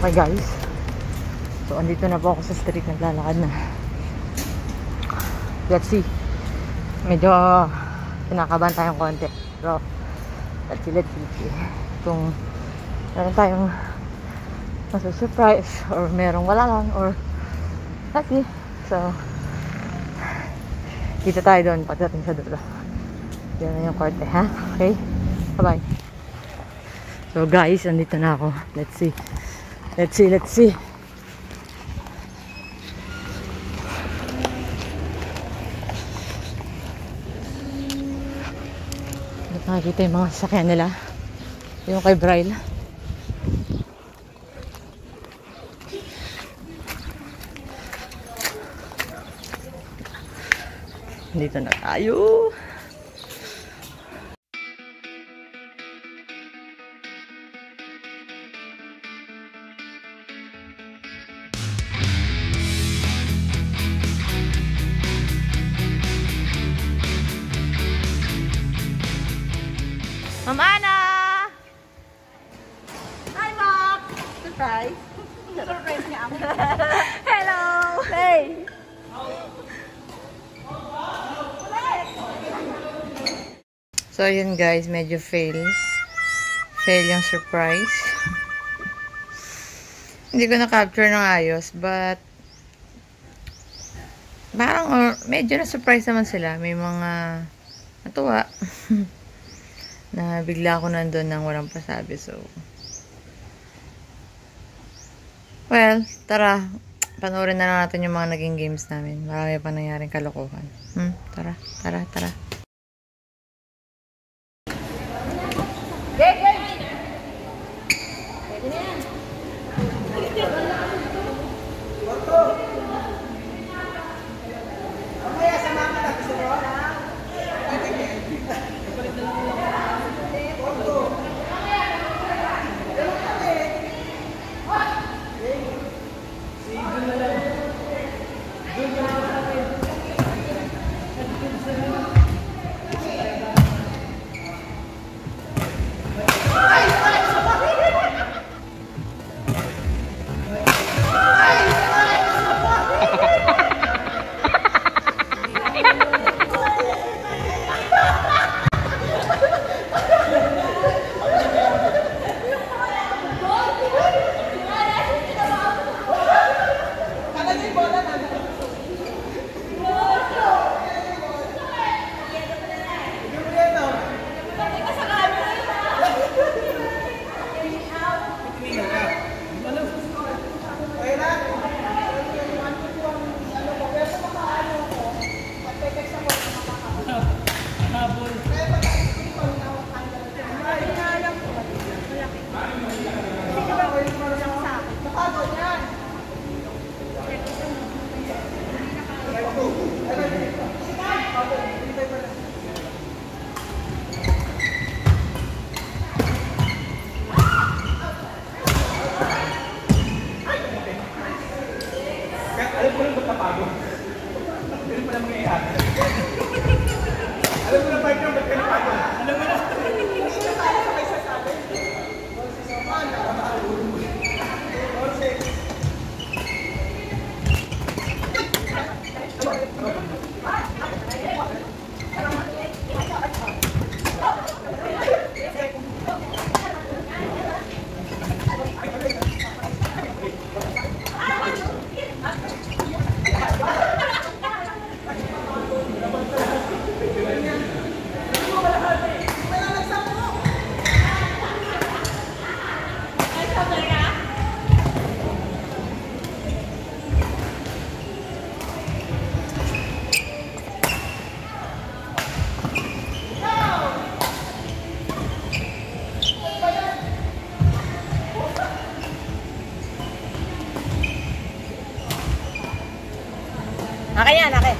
Okay guys, so andito na po ako sa street, naglalakad na. Let's see, medyo kinakabahan tayong konti, pero let's see kung meron tayong masusurprise or merong wala lang, or let's see. So dito tayo doon pagdating sa dulo. Yan na yung korte, ha? Okay, bye bye. So guys, andito na ako. Let's see. Nakikita yung mga sasakyan nila. Yung kay Braille. Dito na tayo. Ma'am Ana! Hi, Mom! Surprise! Surprise niya ako. Hello! Hey! So, yun guys, medyo fail yung surprise. Hindi ko na-capture ng ayos, but parang medyo na-surprise naman sila. May mga natuwa. Na bigla ako nandun nang walang pasabi. So, well, tara. Panoorin na lang natin yung mga naging games namin. Marami pa nangyaring kalokohan. Tara. Akin yan, akin.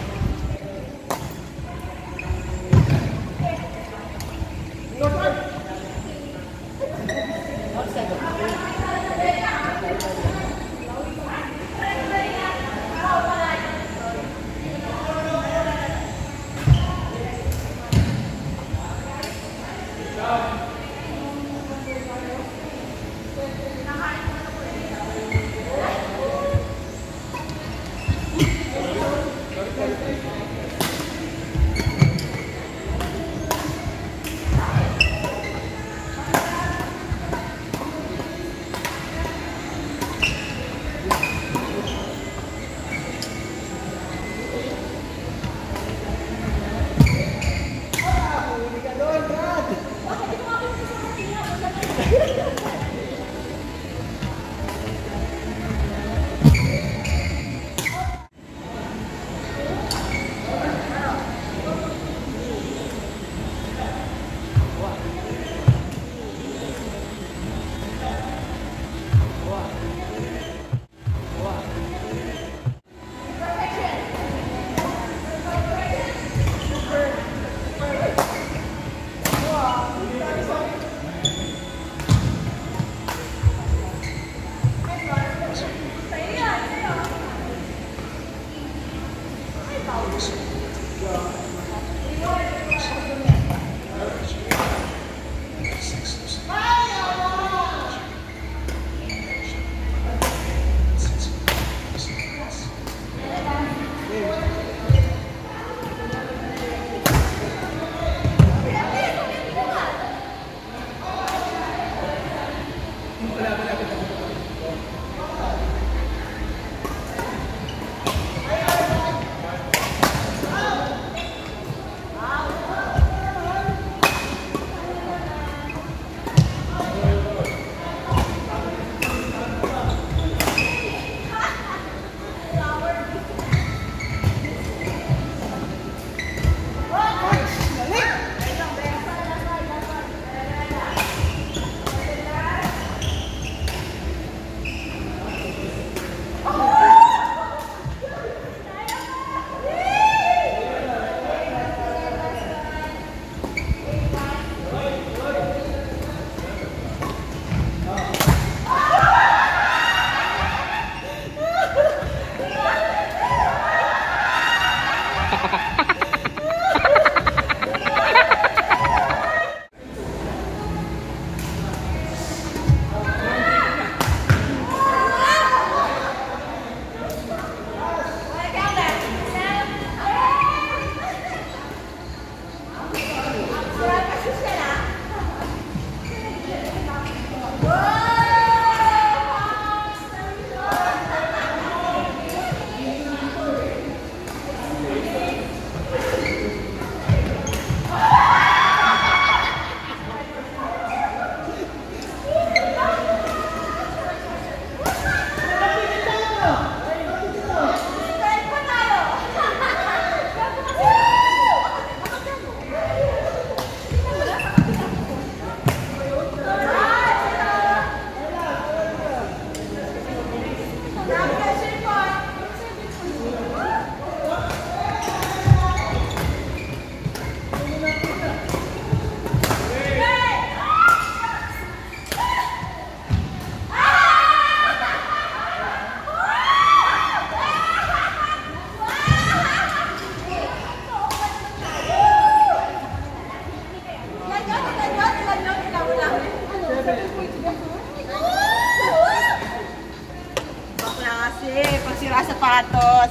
Pagsira sapatos.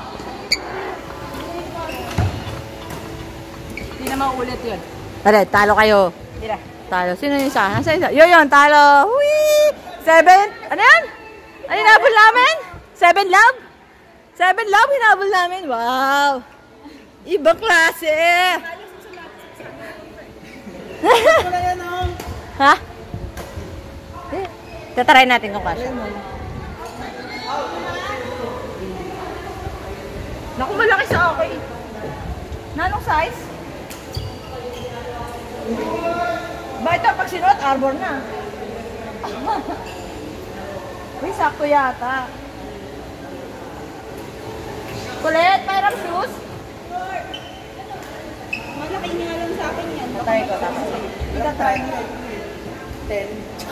Hindi na maulit yun. Tara, talo kayo. Tira. Talo. Sino yung isa? Nasaan isa? Yun, talo. Whee! 7. Ano yan? Ano hinabol namin? 7 love? 7 love hinabol namin? Wow! Ibang klase! Ha? Tatry natin kung kasya. Naku, malaki sa akin. Nanong size? Ba ito, pag sinuot, arbor na. Uy, sakto yata. Kulit, mayroong shoes? Malaki nga lang sa akin yan. Tatry ko, tapos. Itatry mo. 10.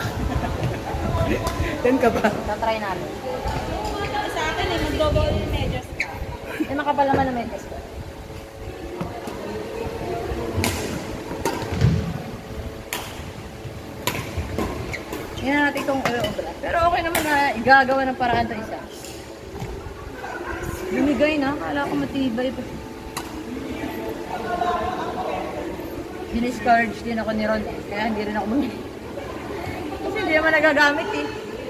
10 ka ba? Tatry natin. Sa akin eh, mag-double medyas ka. Eh, makapal naman na medyas ko. Tingnan natin itong obra. Pero okay naman na igagawa ng paraan ito isa. Lumigay na. Kala ko matibay pa. Diniscourage din ako ni Ron eh. Kaya hindi rin ako bumili. Kasi hindi naman nagagamit eh.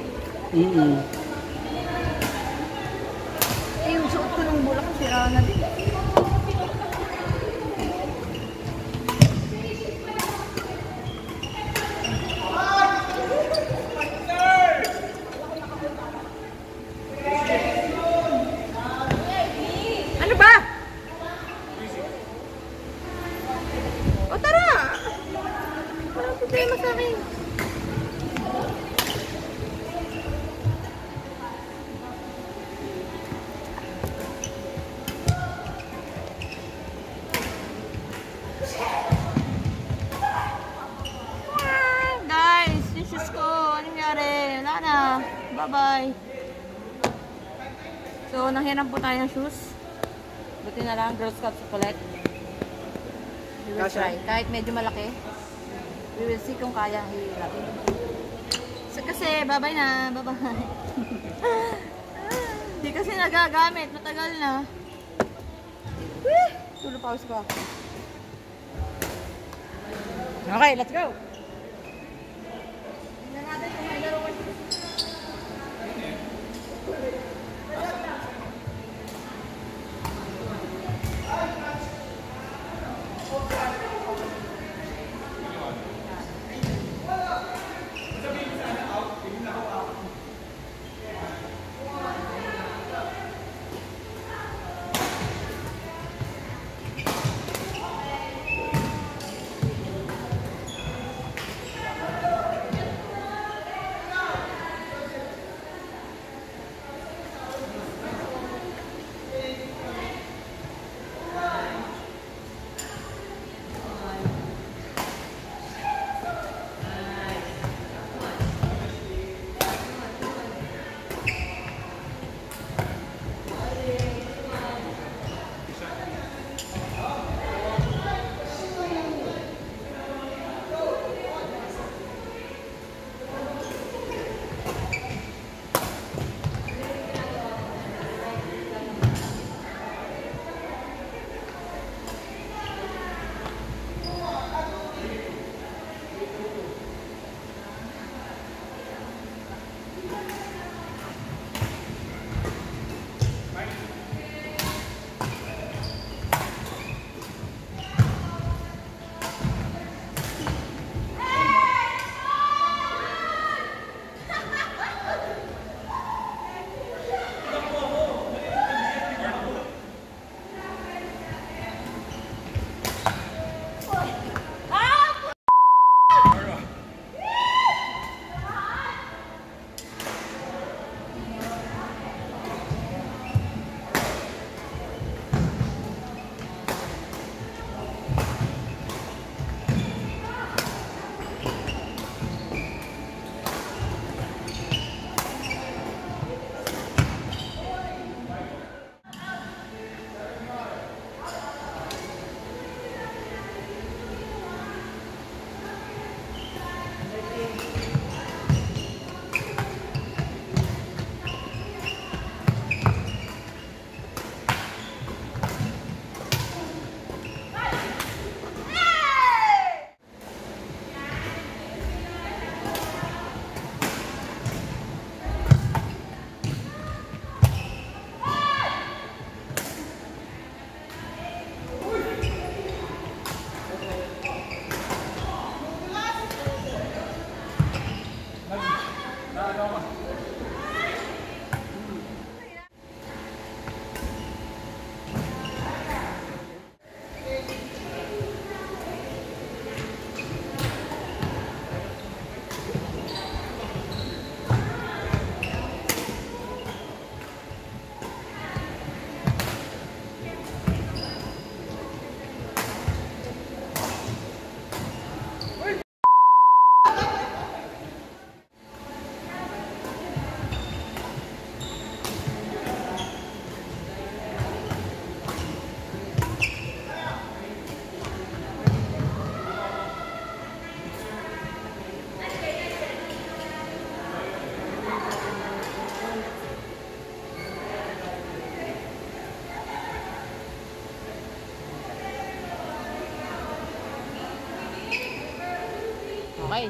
Eh, yung suot ko ng bulak, sira na din. Ano ba? O tara! Walang problema sa akin. Guys, yung shoes ko, anong nangyari? Wala na. Bye-bye. So, nanghiram po tayo ng shoes. Buti na lang, Girl Scout chocolate. We will Kasha? try. Kahit medyo malaki, we will see kung kaya hihilapin. So, kasi, babay na. Babay. Hindi kasi nagagamit. Matagal na. Wih! Tulo pause ko. Okay, let's go! Tingnan natin kung may laro ko. Okay.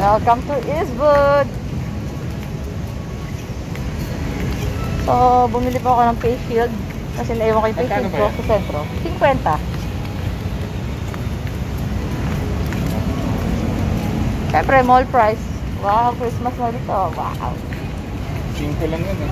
Welcome to Eastwood! So, bumili po ako ng face shield kasi naiwan ko yung face shield ko sa sentro. 50. Siyempre, mall price. Wow, Christmas na dito. Wow. 5 lang yun eh.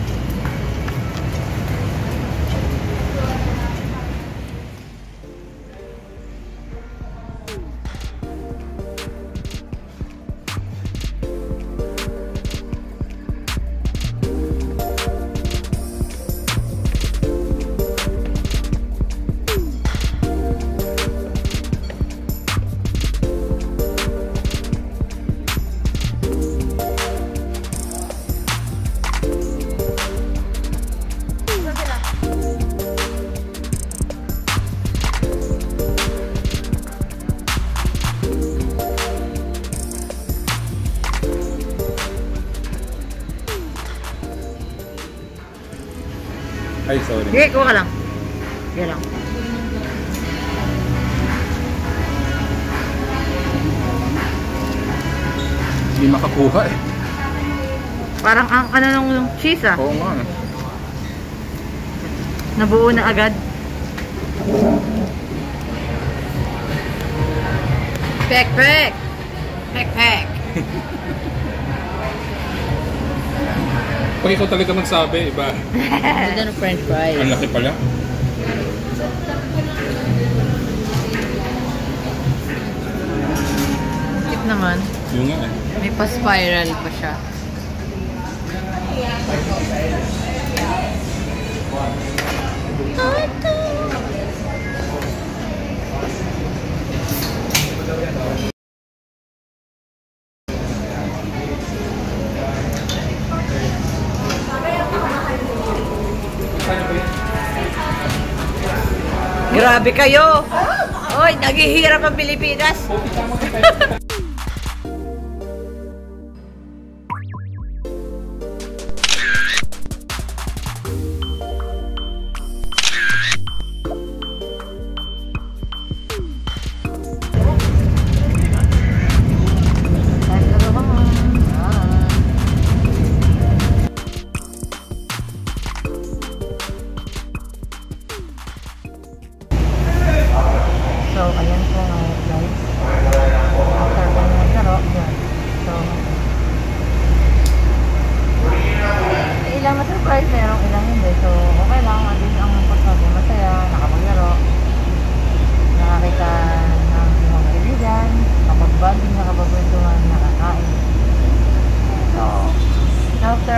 Ay, sorry. Sige, kuha ka lang. Sige lang. Hindi makakuha eh. Parang ang nung cheese ah. Oo nga eh. Nabuo na agad. Pek, pek! Pek, pek! Pag ikaw talaga magsabi, iba. Ganda ng french fries. Ang laki pala. Tip naman. Yung nga eh. May pa-spiral pa siya. Grabe kayo! Oy, naghihirap ang Pilipinas! So, ayan po guys. After ko naglaro, yan. So, ilang na-surprise, merong ilang hindi. So, okay lang. Andun ang pagsabi, masaya, nakapaglaro. Nakakita ng mga kaibigan, nakapag-banding, nakapag-kwentuhan, nakakain. So, after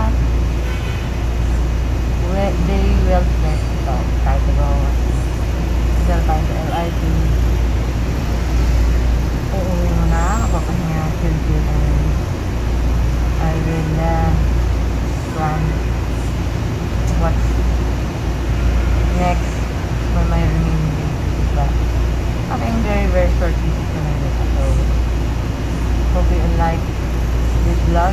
day well spent, so, time to go. Still time to LIT. Uuwi mo na kapag chill-chill and I will plan what's next for my remaining days. But having very short visit to Manila. So hope you like this vlog.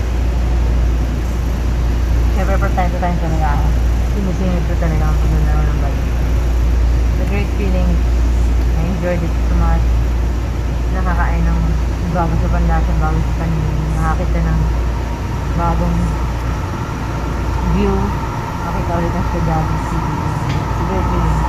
Siyempre per time to time talaga sinisingit ko talaga ang paglalaro ng vlog. The great feeling. I enjoyed it so much. Nakakain ng bago sa panlasa, bago sa paningin. Nakakita ng bagong view. Nakita ulit ang Sagada City. It's a great feeling.